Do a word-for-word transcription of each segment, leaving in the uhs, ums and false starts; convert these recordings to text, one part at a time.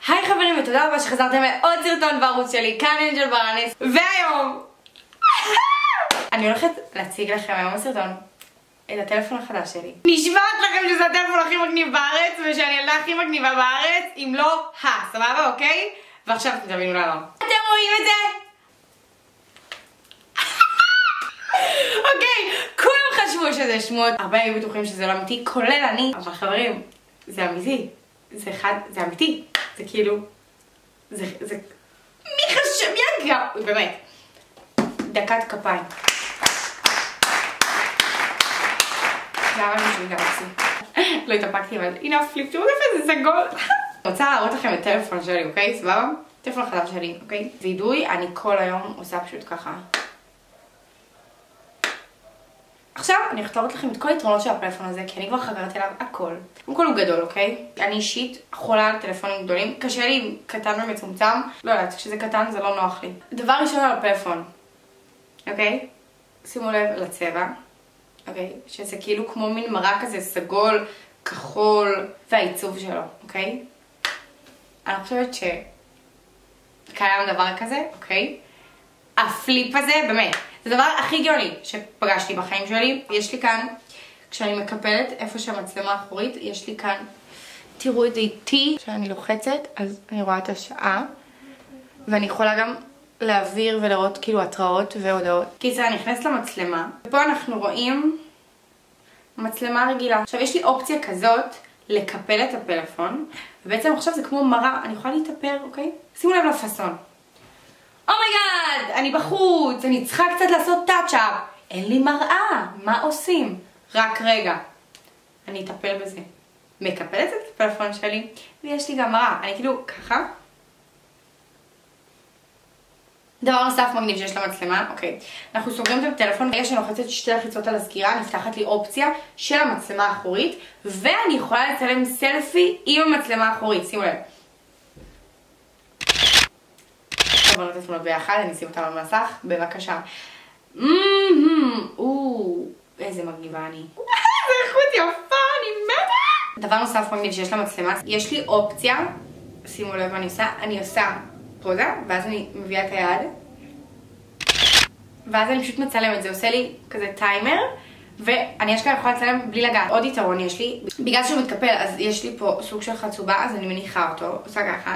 היי חברים ותודה רבה שחזרתם לעוד סרטון בערוץ שלי, כאן אנג'ל ברנס, והיום אני הולכת להציג לכם היום בסרטון את הטלפון החדש שלי. נשבעת לכם שזה הטלפון הכי מגניב בארץ ושאני ילדה הכי מגניבה בארץ, אם לא ה, סבבה, אוקיי? ועכשיו אתם תבינו למה. אתם רואים את זה? אוקיי, כולם חשבו שזה שמות, הרבה היו בטוחים שזה לא אמיתי, כולל אני, אבל חברים, זה אמיתי, זה אחד, זה אמיתי, זה כאילו, זה, זה, מי חשב, מי אגב, באמת, דקת כפיים. למה אני חושבת גלקסי? לא התאפקתי, אבל הנה הפליפ, תראו איפה זה סגול. אני רוצה להראות לכם את הטלפון שלי, אוקיי? סבבה? הטלפון החדש שלי, אוקיי? וידוי, אני כל היום עושה פשוט ככה. עכשיו אני הולכת להראות לכם את כל היתרונות של הפלאפון הזה, כי אני כבר חקרתי עליו הכל. קודם כל הוא גדול, אוקיי? אני אישית חולה על טלפונים גדולים. קשה לי קטן ומצומצם. לא יודעת, כשזה קטן זה לא נוח לי. דבר ראשון על הפלאפון, אוקיי? שימו לב לצבע, אוקיי? שזה כאילו כמו מין מרק כזה סגול, כחול, והעיצוב שלו, אוקיי? אני חושבת שקיים דבר כזה, אוקיי? הפליפ הזה, באמת. זה הדבר הכי גאוני שפגשתי בחיים שלי. יש לי כאן, כשאני מקפלת איפה שהמצלמה האחורית, יש לי כאן, תראו את זה איתי, כשאני לוחצת, אז אני רואה את השעה, ואני יכולה גם להעביר ולראות כאילו התראות והודעות. קיצר, אני נכנסת למצלמה, ופה אנחנו רואים מצלמה רגילה. עכשיו יש לי אופציה כזאת לקפל את הפלאפון, ובעצם עכשיו זה כמו מראה, אני יכולה להתאפר, אוקיי? שימו לב לפסון. אומייגאד, אני בחוץ, אני צריכה קצת לעשות טאצ'אפ. אין לי מראה, מה עושים? רק רגע, אני אטפל בזה. מקפלת את הפלאפון שלי, ויש לי גם מראה. אני כאילו ככה. דבר נוסף מגניב שיש למצלמה, אוקיי. אנחנו סוגרים את הטלפון, ברגע שאני לוחצת שתי לחיצות על הסגירה, נפתחת לי אופציה של המצלמה האחורית, ואני יכולה לצלם סלפי עם המצלמה האחורית, שימו לב. בואו נראה את התמונות ביחד, אני אשים אותם על המסך, בבקשה. אוו, איזה מגניבה אני. איזה איכות יפה, אני מתה. דבר נוסף מגניב שיש למצלמה, יש לי אופציה, שימו לב מה אני עושה, אני עושה פוזה, ואז אני מביאה את היד, ואז אני פשוט מצלמת, זה עושה לי כזה טיימר, ואני אשכרה יכולה לצלם בלי לגעת. עוד יתרון יש לי, בגלל שהוא מתקפל, אז יש לי פה סוג של חצובה, אז אני מניחה אותו, עושה ככה.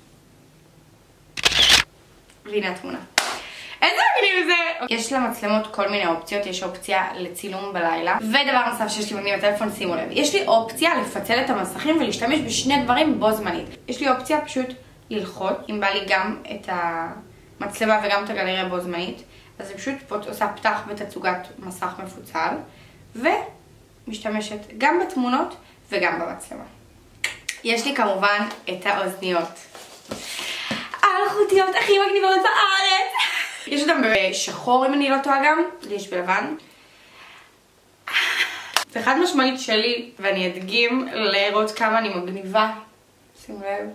והנה התמונה. איזה מגניב זה! יש למצלמות כל מיני אופציות, יש אופציה לצילום בלילה, ודבר נוסף שיש לי מגניב בטלפון, שימו לב, יש לי אופציה לפצל את המסכים ולהשתמש בשני דברים בו זמנית. יש לי אופציה פשוט ללחוץ, אם בא לי גם את המצלמה וגם את הגלריה בו זמנית, אז זה פשוט פה עושה פתח בתצוגת מסך מפוצל, ומשתמשת גם בתמונות וגם במצלמה. יש לי כמובן את האוזניות. האלחוטיות הכי מגניבות בארץ. יש אותם בשחור אם אני לא טועה גם, לי יש בלבן. זה חד משמעית שלי, ואני אדגים לראות כמה אני מגניבה. שימו לב.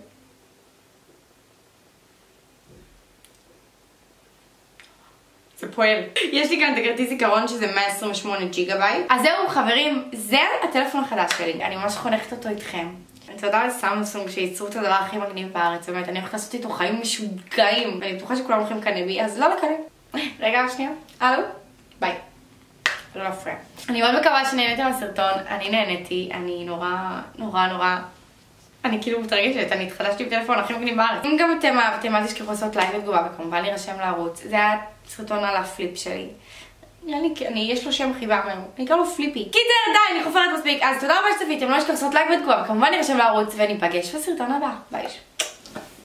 זה פועל. יש לי כאן את הכרטיס זיכרון שזה מאה עשרים ושמונה ג'יגה בייט. אז זהו חברים, זה הטלפון החדש שלי. אני ממש חונכת אותו איתכם. תודה לסמסונג שייצרו את הדבר הכי מגניב בארץ, באמת, אני הולכת לעשות איתו חיים משוגעים, ואני בטוחה שכולם הולכים לקנא בי, אז לא לקנא. רגע, שנייה, הלו, ביי. לא להפריע. אני מאוד מקווה שנהניתם מהסרטון, אני נהניתי, אני נורא, נורא, נורא, אני כאילו מתרגשת, אני התחדשתי בטלפון הכי מגניב בארץ. אם גם אתם אהבתם, אל תשכחו לעשות לייק ותגובה, וכמובן להירשם לערוץ, זה היה סרטון על הפליפ שלי. אני, אני, יש לו שם חיבה ממנו, אני אקרא לו פליפי. קיצר, די, אני חופרת מספיק, אז תודה רבה שצפיתם, לא נשכח לעשות לייק ותגובה, וכמובן נרשם לערוץ וניפגש בסרטון הבא, ביי.